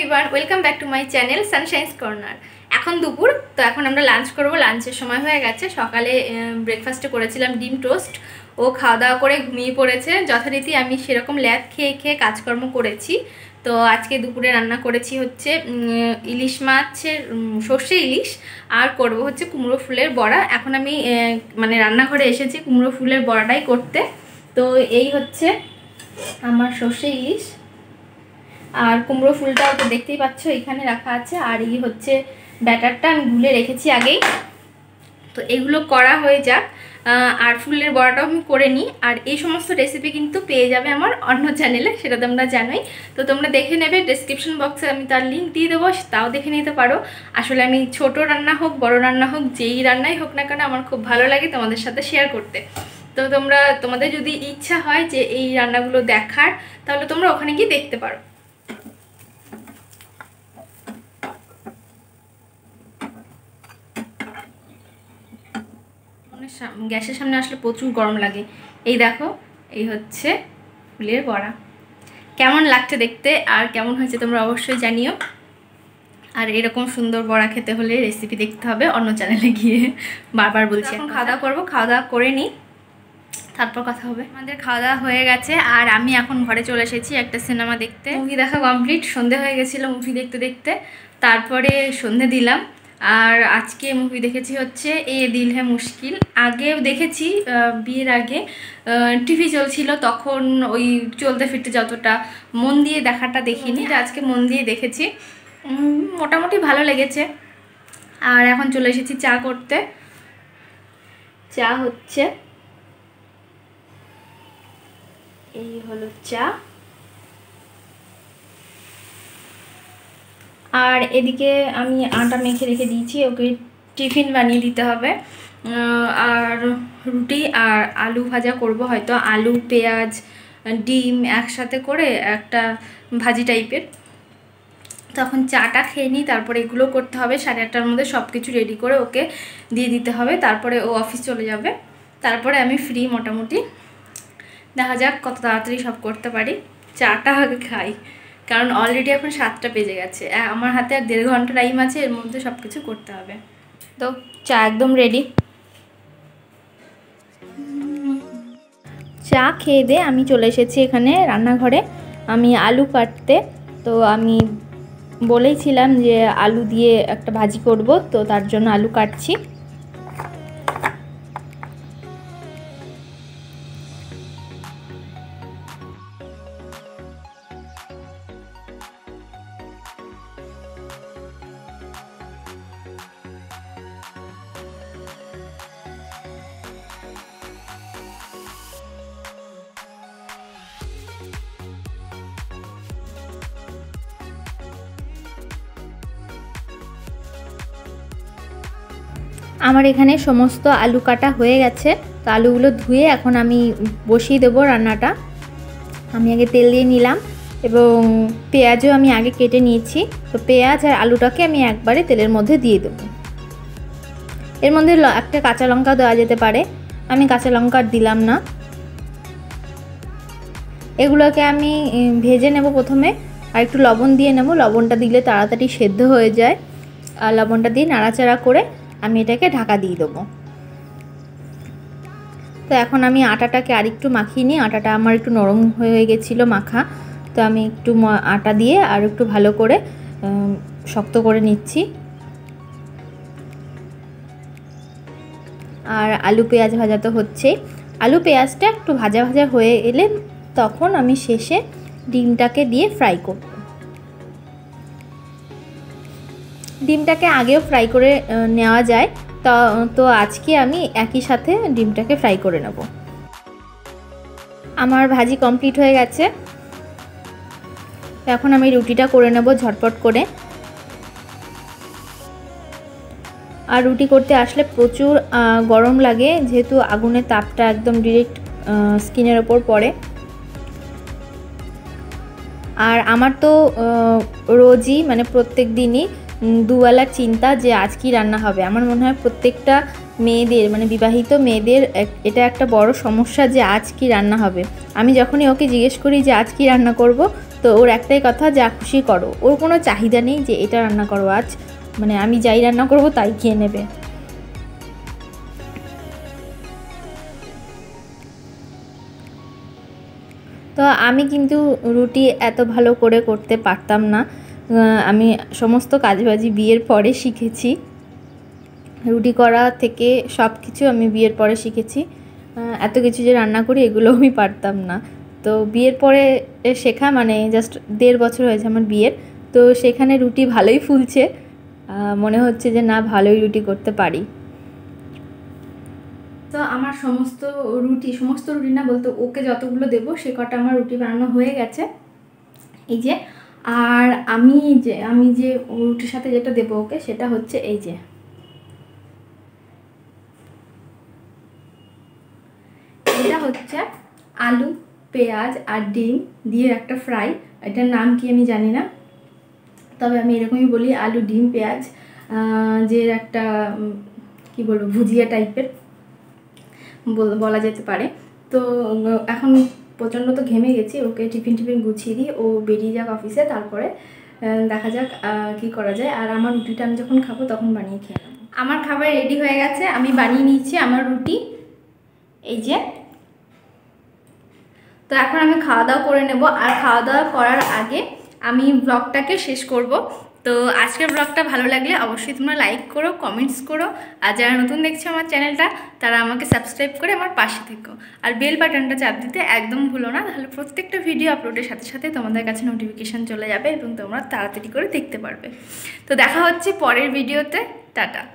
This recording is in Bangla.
Everyone, welcome back to my channel Sunshine's Corner. এখন দুপুর, তো এখন আমরা লাঞ্চ করব। লাঞ্চের সময় হয়ে গেছে। সকালে ব্রেকফাস্টে করেছিলাম ডিম টোস্ট। ও খাওয়া দাওয়া করে ঘুমিয়ে পড়েছে। যথারীতি আমি সেরকম ল্যাদ খেয়ে খেয়ে কাজকর্ম করেছি। তো আজকে দুপুরে রান্না করেছি হচ্ছে ইলিশ মাছের সর্ষে ইলিশ, আর করব হচ্ছে কুমড়ো ফুলের বড়া। এখন আমি মানে রান্নাঘরে এসেছি কুমড়ো ফুলের বড়াটাই করতে। তো এই হচ্ছে আমার সর্ষে ইলিশ, আর কুমড়ো ফুলটাও তো দেখতেই পাচ্ছ এখানে রাখা আছে। আর এই হচ্ছে ব্যাটারটা আমি গুলে রেখেছি আগেই। তো এগুলো করা হয়ে যাক, আর ফুলের বড়াটাও আমি করে নিই। আর এই সমস্ত রেসিপি কিন্তু পেয়ে যাবে আমার অন্য চ্যানেলে, সেটা তোমরা জানোই। তো তোমরা দেখে নেবে, ডেসক্রিপশন বক্সে আমি তার লিঙ্ক দিয়ে দেবো, তাও দেখে নিতে পারো। আসলে আমি ছোট রান্না হোক বড় রান্না হোক, যেই রান্নাই হোক না কেন, আমার খুব ভালো লাগে তোমাদের সাথে শেয়ার করতে। তো তোমাদের যদি ইচ্ছা হয় যে এই রান্নাগুলো দেখার, তাহলে তোমরা ওখানে গিয়ে দেখতে পারো। গ্যাসের সামনে আসলে প্রচুর গরম লাগে। এই দেখো, এই হচ্ছে ফুলের বড়া। কেমন লাগছে দেখতে আর কেমন হয়েছে তোমরা অবশ্যই জানিও। আর এরকম সুন্দর বড়া খেতে হলে রেসিপি দেখতে হবে অন্য চ্যানেলে গিয়ে। বারবার বলছি। এখন খাওয়া দাওয়া করবো, খাওয়া দাওয়া করে নিই, তারপর কথা হবে। আমাদের খাওয়া দাওয়া হয়ে গেছে, আর আমি এখন ঘরে চলে এসেছি একটা সিনেমা দেখতে। মুভি দেখা কমপ্লিট, সন্ধে হয়ে গেছিলো মুভি দেখতে দেখতে, তারপরে সন্ধে দিলাম। আর আজকে মুভি দেখেছি হচ্ছে এ দিল হ্যায় মুশকিল। আগেও দেখেছি, বিয়ের আগে টিভি চলছিল, তখন ওই চলতে ফিরতে যতটা মন দিয়ে দেখাটা দেখিনি। আজকে মন দিয়ে দেখেছি, মোটামুটি ভালো লেগেছে। আর এখন চলে এসেছি চা করতে। চা হচ্ছে, এই হলো চা। আর এদিকে আমি আটা মেখে রেখে দিয়েছি, ওকে টিফিন বানিয়ে দিতে হবে। আর রুটি আর আলু ভাজা করব, হয়তো আলু পেঁয়াজ ডিম একসাথে করে একটা ভাজি টাইপের। তখন চাটা খেয়ে নিই, তারপরে এগুলো করতে হবে। 8:30টার মধ্যে সব কিছু রেডি করে ওকে দিয়ে দিতে হবে, তারপরে ও অফিস চলে যাবে। তারপরে আমি ফ্রি মোটামুটি। দেখা যাক কত তাড়াতাড়ি সব করতে পারি। চাটা আগে খাই, কারণ অলরেডি এখন 7টা বেজে গেছে। আমার হাতে আর 1.5 ঘন্টা টাইম আছে, এর মধ্যে সব কিছু করতে হবে। তো চা একদম রেডি। চা খেয়ে দিয়ে আমি চলে এসেছি এখানে রান্নাঘরে, আমি আলু কাটতে। তো আমি বলেইছিলাম যে আলু দিয়ে একটা ভাজি করব, তো তার জন্য আলু কাটছি। আমার এখানে সমস্ত আলু কাটা হয়ে গেছে। তো আলুগুলো ধুয়ে এখন আমি বসিয়ে দেবো রান্নাটা। আমি আগে তেল দিয়ে নিলাম, এবং পেঁয়াজও আমি আগে কেটে নিয়েছি। তো পেঁয়াজ আর আলুটাকে আমি একবারে তেলের মধ্যে দিয়ে দেবো। এর মধ্যে একটা কাঁচা লঙ্কা দেওয়া যেতে পারে, আমি কাঁচা লঙ্কা দিলাম না। এগুলোকে আমি ভেজে নেব প্রথমে, আর একটু লবণ দিয়ে নেব। লবণটা দিলে তাড়াতাড়ি সেদ্ধ হয়ে যায়। আর লবণটা দিয়ে নাড়াচাড়া করে আমি এটাকে ঢাকা দিয়ে দেবো। তো এখন আমি আটাটাকে আরেকটু মাখিয়ে নিই। আটাটা আমার একটু নরম হয়ে গেছিলো মাখা, তো আমি একটু আটা দিয়ে আর একটু ভালো করে শক্ত করে নিচ্ছি। আর আলু পেঁয়াজ ভাজা তো হচ্ছেই। আলু পেঁয়াজটা একটু ভাজা ভাজা হয়ে এলে তখন আমি শেষে ডিমটাকে দিয়ে ফ্রাই করব। ডিমটাকে আগেও ফ্রাই করে নেওয়া যায়, তো আজকে আমি একই সাথে ডিমটাকে ফ্রাই করে নেব। আমার ভাজি কমপ্লিট হয়ে গেছে। এখন আমি রুটিটা করে নেব ঝটপট করে। আর রুটি করতে আসলে প্রচুর গরম লাগে, যেহেতু আগুনের তাপটা একদম ডিরেক্ট স্কিনের ওপর পড়ে। আর আমার তো রোজই মানে প্রত্যেক দিনই দুবেলার চিন্তা যে আজ কি রান্না হবে। আমার মনে হয় প্রত্যেকটা মেয়েদের মানে বিবাহিত মেয়েদের এটা একটা বড় সমস্যা যে আজ কি রান্না হবে। আমি যখনই ওকে জিজ্ঞেস করি যে আজ কি রান্না করব, তো ওর একটাই কথা, যা খুশি করো, ওর কোনো চাহিদা নেই যে এটা রান্না করো আজ, মানে আমি যাই রান্না করব তাই খেয়ে নেবে। তো আমি কিন্তু রুটি এত ভালো করে করতে পারতাম না, আমি সমস্ত কাজবাজি বিয়ের পরে শিখেছি, রুটি করা থেকে সব কিছু আমি বিয়ের পরে শিখেছি। এত কিছু যে রান্না করি এগুলো আমি পারতাম না। তো বিয়ের পরে শেখা, মানে জাস্ট 1.5 বছর হয়েছে আমার বিয়ের, তো সেখানে রুটি ভালোই ফুলছে, মনে হচ্ছে যে না ভালোই রুটি করতে পারি। তো আমার সমস্ত রুটি না বলতে ওকে যতগুলো দেবো সে কটা আমার রুটি বানানো হয়ে গেছে এই যে। আর আমি যে রুটির সাথে যেটা দেবো ওকে সেটা হচ্ছে এই যে, এটা হচ্ছে আলু, পেঁয়াজ আর ডিম দিয়ে একটা ফ্রাই। এটার নাম কি আমি জানি না, তবে আমি এরকমই বলি আলু, ডিম, পেঁয়াজ, যে একটা কি বলবো ভুজিয়া টাইপের বলা যেতে পারে। তো এখন প্রচণ্ড তো ঘেমে গেছি, ওকে টিফিন গুছিয়ে দিই, ও বেরিয়ে যাক অফিসে, তারপরে দেখা যাক কি করা যায়। আর আমার রুটিটা আমি যখন খাবো তখন বানিয়ে খেয়ে নেবো। আমার খাবার রেডি হয়ে গেছে, আমি বানিয়ে নিচ্ছি আমার রুটি এই যে। তো এখন আমি খাওয়া দাওয়া করে নেব, আর খাওয়া দাওয়া করার আগে আমি ব্লগটাকে শেষ করব। তো আজকের ব্লগটা ভালো লাগলে অবশ্যই তোমরা লাইক করো, কমেন্টস করো, আর যারা নতুন দেখছো আমার চ্যানেলটা তারা আমাকে সাবস্ক্রাইব করে আমার পাশে থেকো, আর বেল বাটনটা চাপ দিতে একদম ভুলো না, তাহলে প্রত্যেকটা ভিডিও আপলোডের সাথে সাথে তোমাদের কাছে নোটিফিকেশান চলে যাবে এবং তোমরা তাড়াতাড়ি করে দেখতে পারবে। তো দেখা হচ্ছে পরের ভিডিওতে, টাটা।